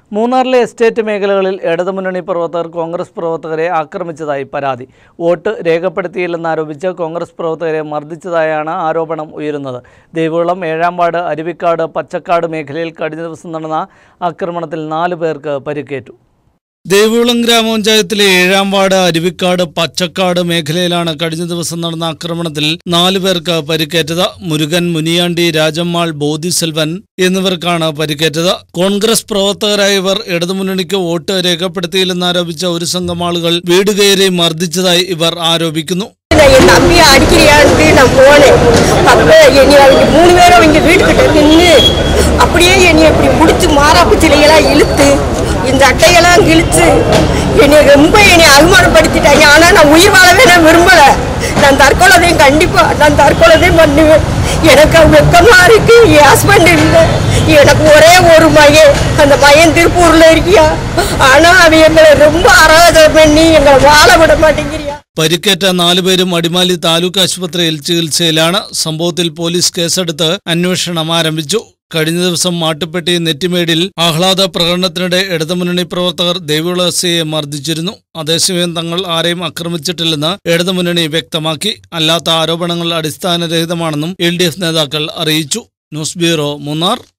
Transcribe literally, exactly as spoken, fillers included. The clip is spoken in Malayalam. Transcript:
മൂന്നാറിലെ എസ്റ്റേറ്റ് മേഖലകളിൽ ഇടതുമുന്നണി പ്രവർത്തകർ കോൺഗ്രസ് പ്രവർത്തകരെ ആക്രമിച്ചതായി പരാതി. വോട്ട് രേഖപ്പെടുത്തിയില്ലെന്നാരോപിച്ച് കോൺഗ്രസ് പ്രവർത്തകരെ മർദ്ദിച്ചതായാണ് ആരോപണം ഉയരുന്നത്. ദേവികുളം ഏഴാം വാർഡ് അരുവിക്കാട് പച്ചക്കാട് മേഖലയിൽ കഴിഞ്ഞ ദിവസം നടന്ന ആക്രമണത്തിൽ നാല് പേർക്ക് പരിക്കേറ്റു. ദേവികുളം ഗ്രാമപഞ്ചായത്തിലെ ഏഴാം വാർഡ് അരുവിക്കാട് പച്ചക്കാട് മേഖലയിലാണ് കഴിഞ്ഞ ദിവസം നടന്ന ആക്രമണത്തിൽ നാലു പേർക്ക് പരിക്കേറ്റത്. മുരുകൻ, മുനിയാണ്ടി, രാജമ്മാൾ, ബോധിസെൽവൻ എന്നിവർക്കാണ് പരിക്കേറ്റത്. കോൺഗ്രസ് പ്രവർത്തകരായ ഇവർ ഇടതുമുന്നണിക്ക് വോട്ട് രേഖപ്പെടുത്തിയില്ലെന്നാരോപിച്ച ഒരു സംഘം ആളുകൾ വീട് കയറി മർദ്ദിച്ചതായി ഇവർ ആരോപിക്കുന്നു. என் தம்பியை அடிக்கிறியான்னு நான் போனேன். அப்போ என்னை அவங்க மூணு பேரும் இங்கே வீட்டுக்கிட்ட நின்று அப்படியே என்னை இப்படி பிடிச்சி மாறாப்பு சிலையெல்லாம் இழுத்து இந்த அட்டையெல்லாம் கிழிச்சு என்னை ரொம்ப என்னை அவமானப்படுத்திட்டாங்க. ஆனால் நான் உயிர் வாழவே நான் விரும்பலை. நான் தற்கொலைதையும் கண்டிப்பாக நான் தற்கொலைதையும் பண்ணுவேன். எனக்கு வெக்கமாக இருக்கு. என் ஹஸ்பண்ட் இல்லை, எனக்கு ஒரே ஒரு மகன். அந்த மகன் திருப்பூரில் இருக்கியா, ஆனால் அவன் எங்களை ரொம்ப அராஜகம் பண்ணி எங்களை வாழ விட மாட்டேங்கிறியா. പരിക്കേറ്റ നാലുപേരും അടിമാലി താലൂക്ക് ആശുപത്രിയിൽ ചികിത്സയിലാണ്. സംഭവത്തിൽ പോലീസ് കേസെടുത്ത് അന്വേഷണം ആരംഭിച്ചു. കഴിഞ്ഞ ദിവസം മാട്ടുപ്പെട്ടി നെറ്റിമേടിൽ ആഹ്ലാദ പ്രകടനത്തിനിടെ ഇടതുമുന്നണി പ്രവർത്തകർ ദേവികുളം എസ് ഐയെ മർദ്ദിച്ചിരുന്നു. അതേസമയം തങ്ങൾ ആരെയും ആക്രമിച്ചിട്ടില്ലെന്ന് ഇടതുമുന്നണി വ്യക്തമാക്കി. അല്ലാത്ത ആരോപണങ്ങൾ അടിസ്ഥാനരഹിതമാണെന്നും എൽ ഡി എഫ് നേതാക്കൾ അറിയിച്ചു. News bureau, Munnar.